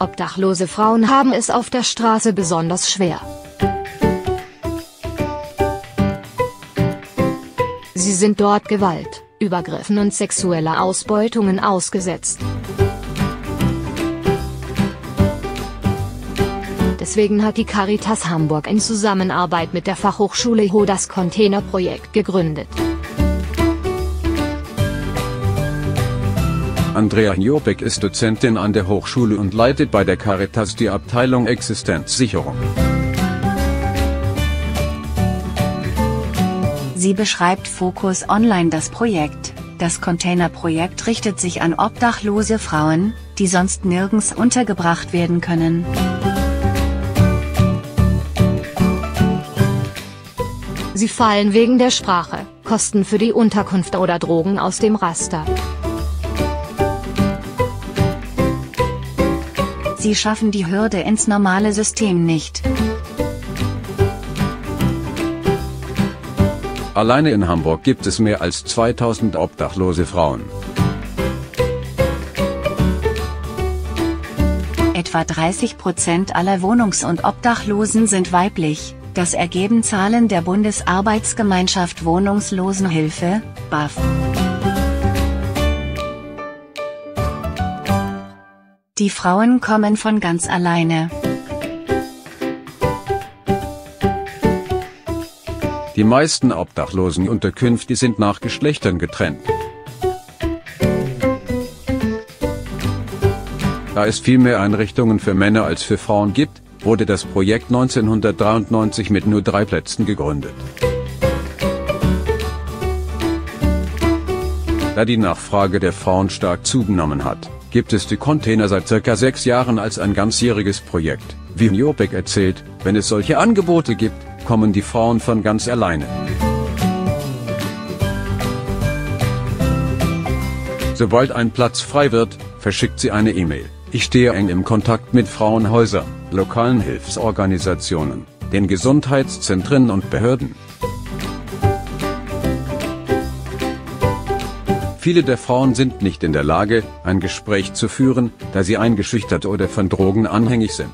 Obdachlose Frauen haben es auf der Straße besonders schwer. Sie sind dort Gewalt, Übergriffen und sexueller Ausbeutungen ausgesetzt. Deswegen hat die Caritas Hamburg in Zusammenarbeit mit der Fachhochschule HO das Containerprojekt gegründet. Andrea Njopek ist Dozentin an der Hochschule und leitet bei der Caritas die Abteilung Existenzsicherung. Sie beschreibt Focus Online das Projekt. Das Containerprojekt richtet sich an obdachlose Frauen, die sonst nirgends untergebracht werden können. Sie fallen wegen der Sprache, Kosten für die Unterkunft oder Drogen aus dem Raster. Sie schaffen die Hürde ins normale System nicht. Alleine in Hamburg gibt es mehr als 2000 obdachlose Frauen. Etwa 30% aller Wohnungs- und Obdachlosen sind weiblich, das ergeben Zahlen der Bundesarbeitsgemeinschaft Wohnungslosenhilfe, BAF. Die Frauen kommen von ganz alleine. Die meisten Obdachlosenunterkünfte sind nach Geschlechtern getrennt. Da es viel mehr Einrichtungen für Männer als für Frauen gibt, wurde das Projekt 1993 mit nur 3 Plätzen gegründet. Da die Nachfrage der Frauen stark zugenommen hat, gibt es die Container seit ca. 6 Jahren als ein ganzjähriges Projekt. Wie Njopek erzählt, wenn es solche Angebote gibt, kommen die Frauen von ganz alleine. Sobald ein Platz frei wird, verschickt sie eine E-Mail. Ich stehe eng im Kontakt mit Frauenhäusern, lokalen Hilfsorganisationen, den Gesundheitszentren und Behörden. Viele der Frauen sind nicht in der Lage, ein Gespräch zu führen, da sie eingeschüchtert oder von Drogen anhängig sind.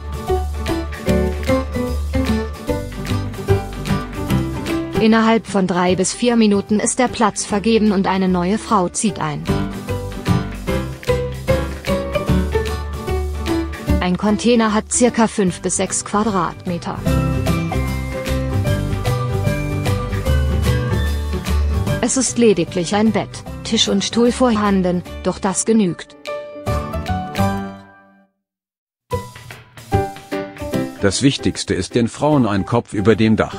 Innerhalb von 3 bis 4 Minuten ist der Platz vergeben und eine neue Frau zieht ein. Ein Container hat ca. 5 bis 6 Quadratmeter. Es ist lediglich ein Bett, Tisch und Stuhl vorhanden, doch das genügt. Das Wichtigste ist den Frauen ein Kopf über dem Dach.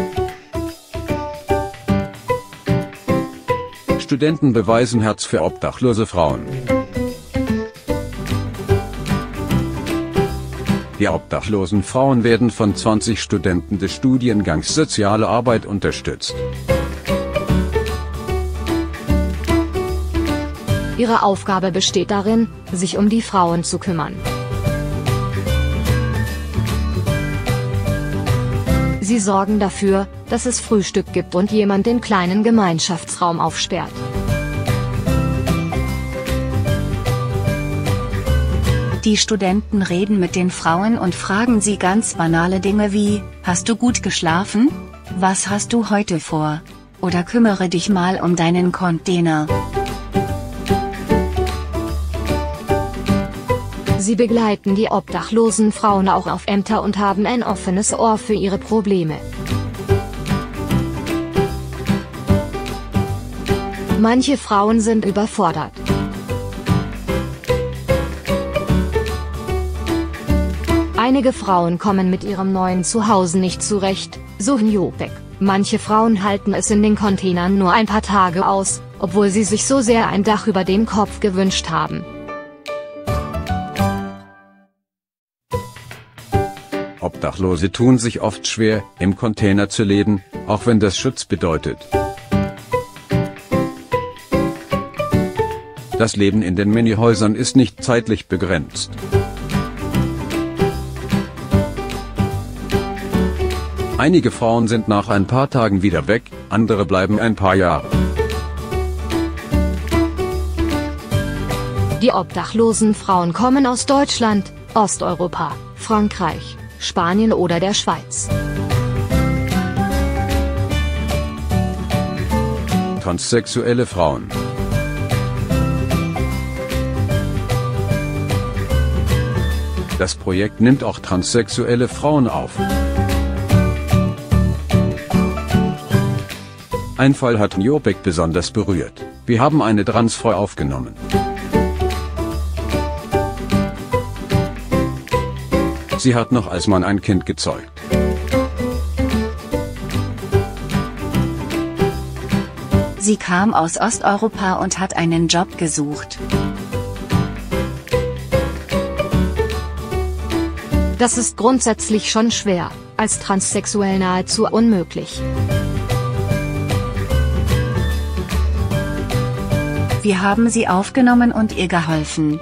Studenten beweisen Herz für obdachlose Frauen. Die obdachlosen Frauen werden von 20 Studenten des Studiengangs Soziale Arbeit unterstützt. Ihre Aufgabe besteht darin, sich um die Frauen zu kümmern. Sie sorgen dafür, dass es Frühstück gibt und jemand den kleinen Gemeinschaftsraum aufsperrt. Die Studenten reden mit den Frauen und fragen sie ganz banale Dinge wie: Hast du gut geschlafen? Was hast du heute vor? Oder kümmere dich mal um deinen Container. Sie begleiten die obdachlosen Frauen auch auf Ämter und haben ein offenes Ohr für ihre Probleme. Manche Frauen sind überfordert. Einige Frauen kommen mit ihrem neuen Zuhause nicht zurecht, so Njopek. Manche Frauen halten es in den Containern nur ein paar Tage aus, obwohl sie sich so sehr ein Dach über dem Kopf gewünscht haben. Obdachlose tun sich oft schwer, im Container zu leben, auch wenn das Schutz bedeutet. Das Leben in den Minihäusern ist nicht zeitlich begrenzt. Einige Frauen sind nach ein paar Tagen wieder weg, andere bleiben ein paar Jahre. Die obdachlosen Frauen kommen aus Deutschland, Osteuropa, Frankreich, Spanien oder der Schweiz. Transsexuelle Frauen. Das Projekt nimmt auch transsexuelle Frauen auf. Ein Fall hat Njopek besonders berührt. Wir haben eine Transfrau aufgenommen. Sie hat noch als Mann ein Kind gezeugt. Sie kam aus Osteuropa und hat einen Job gesucht. Das ist grundsätzlich schon schwer, als transsexuell nahezu unmöglich. Wir haben sie aufgenommen und ihr geholfen.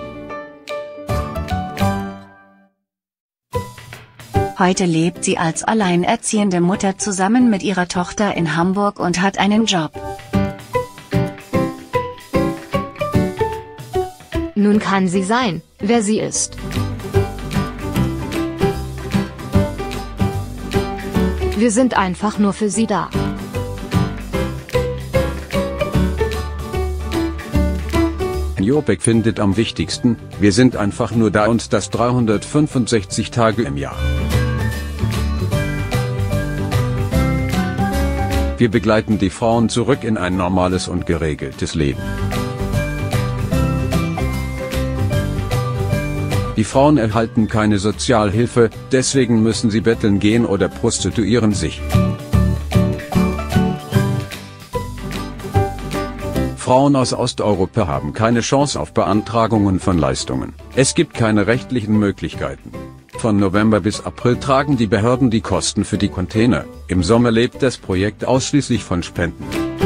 Heute lebt sie als alleinerziehende Mutter zusammen mit ihrer Tochter in Hamburg und hat einen Job. Nun kann sie sein, wer sie ist. Wir sind einfach nur für sie da. Njopek findet am wichtigsten, wir sind einfach nur da und das 365 Tage im Jahr. Wir begleiten die Frauen zurück in ein normales und geregeltes Leben. Die Frauen erhalten keine Sozialhilfe, deswegen müssen sie betteln gehen oder prostituieren sich. Frauen aus Osteuropa haben keine Chance auf Beantragungen von Leistungen. Es gibt keine rechtlichen Möglichkeiten. Von November bis April tragen die Behörden die Kosten für die Container. Im Sommer lebt das Projekt ausschließlich von Spenden.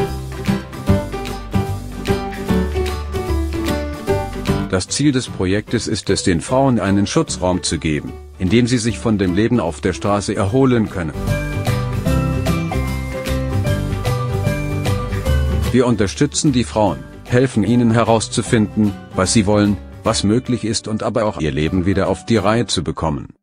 Das Ziel des Projektes ist es, den Frauen einen Schutzraum zu geben, in dem sie sich von dem Leben auf der Straße erholen können. Wir unterstützen die Frauen, helfen ihnen herauszufinden, was sie wollen, was möglich ist und aber auch ihr Leben wieder auf die Reihe zu bekommen.